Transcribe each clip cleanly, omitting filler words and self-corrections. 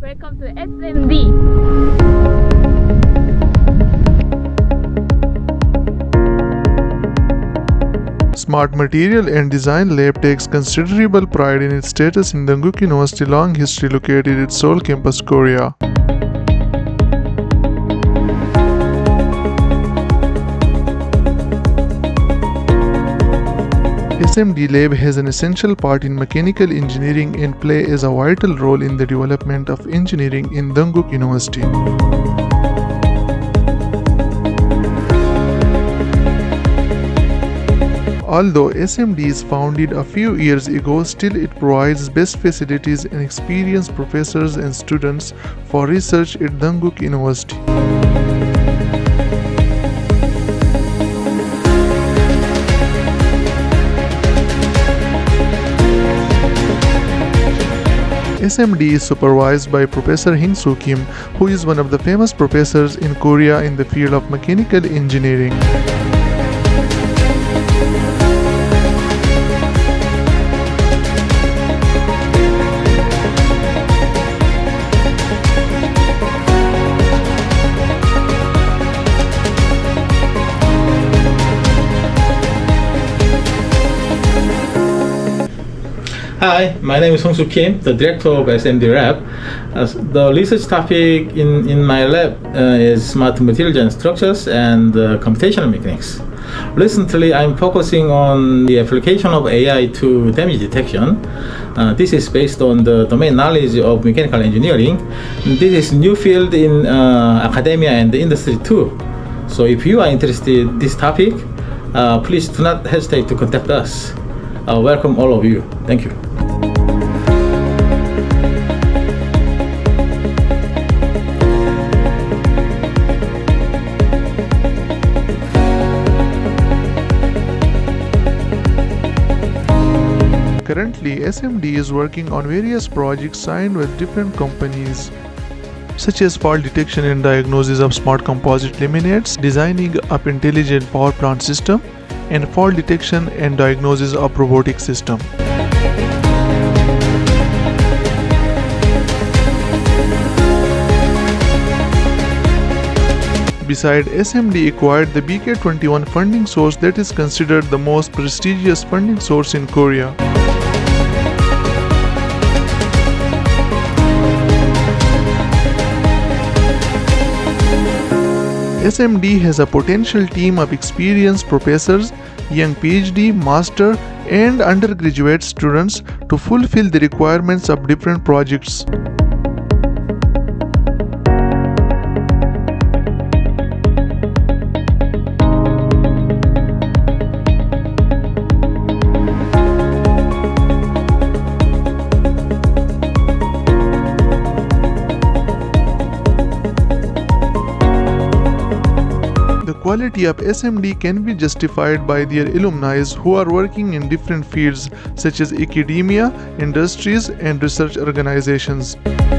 Welcome to SMD. Smart Material and Design Lab takes considerable pride in its status in Dankook University long history located at Seoul campus, Korea. SMD Lab has an essential part in mechanical engineering and plays a vital role in the development of engineering in Dankook University. Although SMD is founded a few years ago, still it provides best facilities and experienced professors and students for research at Dankook University. SMD is supervised by Professor Hing-Soo Kim, who is one of the famous professors in Korea in the field of mechanical engineering. Hi, my name is Hong-Soo Kim, the director of SMD Lab. The research topic in my lab is smart materials and structures and computational mechanics. Recently, I'm focusing on the application of AI to damage detection. This is based on the domain knowledge of mechanical engineering. This is a new field in academia and the industry too. So if you are interested in this topic, please do not hesitate to contact us. Welcome all of you. Thank you. Currently, SMD is working on various projects signed with different companies, such as fault detection and diagnosis of smart composite laminates, designing up intelligent power plant system, and fault detection and diagnosis of robotic system. Besides, SMD acquired the BK21 funding source that is considered the most prestigious funding source in Korea. SMD has a potential team of experienced professors, young PhD, master, and undergraduate students to fulfill the requirements of different projects. The quality of SMD can be justified by their alumni who are working in different fields such as academia, industries, and research organizations.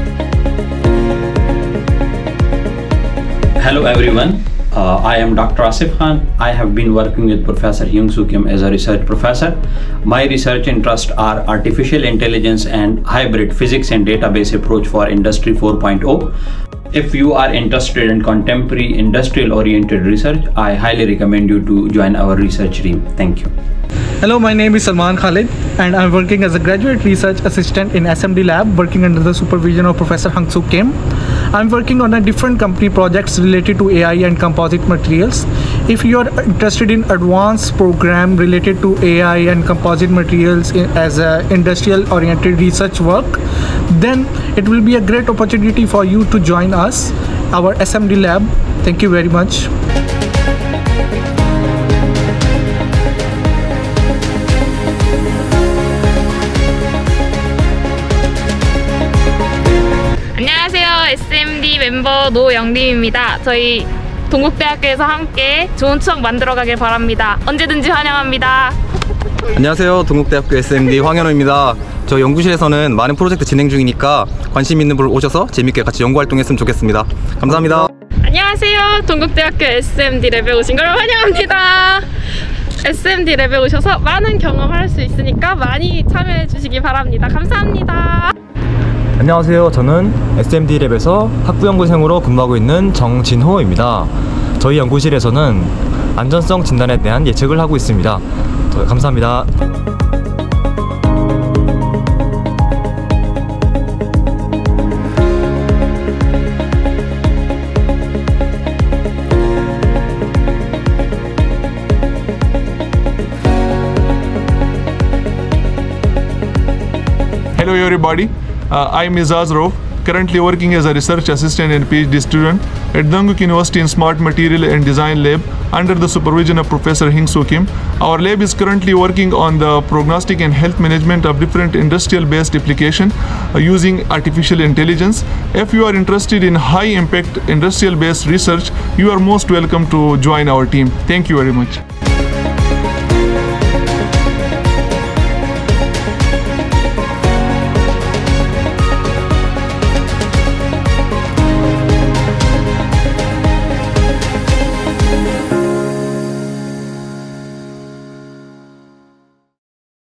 Hello everyone, I am Dr. Asif Khan. I have been working with Professor Hing-Soo Kim as a research professor. My research interests are artificial intelligence and hybrid physics and database approach for Industry 4.0. If you are interested in contemporary industrial-oriented research, I highly recommend you to join our research team. Thank you. Hello, my name is Salman Khalid and I'm working as a graduate research assistant in SMD Lab, working under the supervision of Professor Hing-Soo Kim. I'm working on a different company projects related to AI and composite materials. If you are interested in advanced program related to AI and composite materials as a industrial oriented research work, then it will be a great opportunity for you to join us, our SMD Lab. Thank you very much. 안녕하세요. SMD 멤버 노영림입니다. 저희 동국대학교에서 함께 좋은 추억 만들어가길 바랍니다. 언제든지 환영합니다. 안녕하세요. 동국대학교 SMD 황현호입니다. 저 연구실에서는 많은 프로젝트 진행 중이니까 관심 있는 분 오셔서 재밌게 같이 연구 활동했으면 좋겠습니다. 감사합니다. 안녕하세요. 동국대학교 SMD 랩에 오신 걸 환영합니다. SMD 랩에 오셔서 많은 경험할 수 있으니까 많이 참여해 주시기 바랍니다. 감사합니다. 안녕하세요. 저는 SMD랩에서 학부연구생으로 근무하고 있는 정진호입니다. 저희 연구실에서는 안전성 진단에 대한 예측을 하고 있습니다. 감사합니다. Hello everybody, I'm Izaz Rauf, currently working as a research assistant and PhD student at Dankook University in Smart Material and Design Lab under the supervision of Professor Hing-Soo Kim. Our lab is currently working on the prognostic and health management of different industrial-based applications using artificial intelligence. If you are interested in high-impact industrial-based research, you are most welcome to join our team. Thank you very much.